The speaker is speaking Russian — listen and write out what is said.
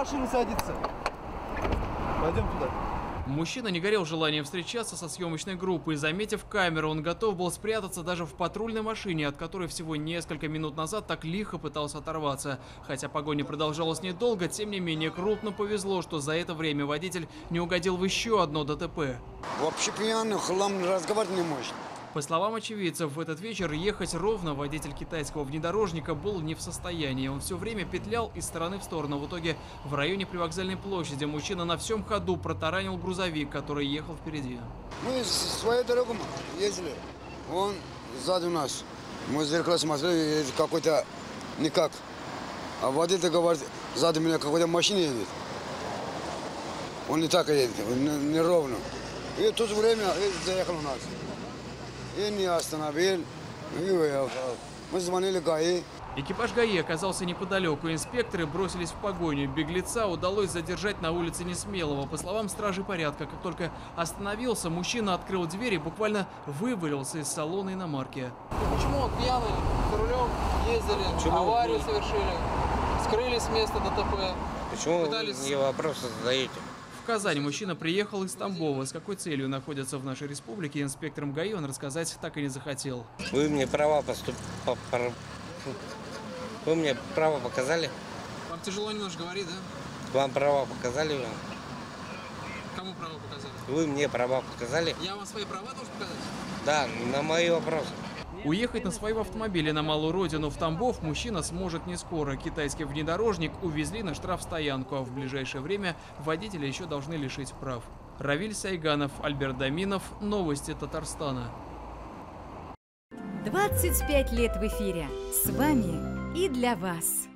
машину садится. Пойдем туда. Мужчина не горел желанием встречаться со съемочной группой. Заметив камеру, он готов был спрятаться даже в патрульной машине, от которой всего несколько минут назад так лихо пытался оторваться. Хотя погоня продолжалась недолго, тем не менее крупно повезло, что за это время водитель не угодил в еще одно ДТП. Вообще пьяный, хлам, разговаривать не может. По словам очевидцев, в этот вечер ехать ровно водитель китайского внедорожника был не в состоянии. Он все время петлял из стороны в сторону. В итоге в районе Привокзальной площади мужчина на всем ходу протаранил грузовик, который ехал впереди. Мы свою дорогу ездили. Он сзади нас. Мы в зеркало смотрели, какой-то никак. А водитель говорит, сзади меня какой-то машина едет. Он не так едет, неровно. И в то же время заехал у нас. И не остановил, и уехал. Мы звонили ГАИ. Экипаж ГАИ оказался неподалеку. Инспекторы бросились в погоню. Беглеца удалось задержать на улице Несмелого. По словам стражей порядка, как только остановился, мужчина открыл дверь и буквально вывалился из салона иномарки. Почему вот пьяные за рулем ездили, аварию совершили, скрылись с места ДТП? Почему вы мне вопросы задаете? В Казань мужчина приехал из Тамбова. С какой целью находится в нашей республике, инспекторам ГАИ он рассказать так и не захотел. Вы мне права Вы мне права показали? Вам тяжело немножко говорить, да? Вам права показали? Кому права показали? Вы мне права показали? Я вам свои права должен показать? Да, на мои вопросы. Уехать на своем автомобиле на малую родину в Тамбов мужчина сможет не скоро. Китайский внедорожник увезли на штрафстоянку, а в ближайшее время водителя еще должны лишить прав. Равиль Сайганов, Альберт Даминов. Новости Татарстана. 25 лет в эфире. С вами и для вас.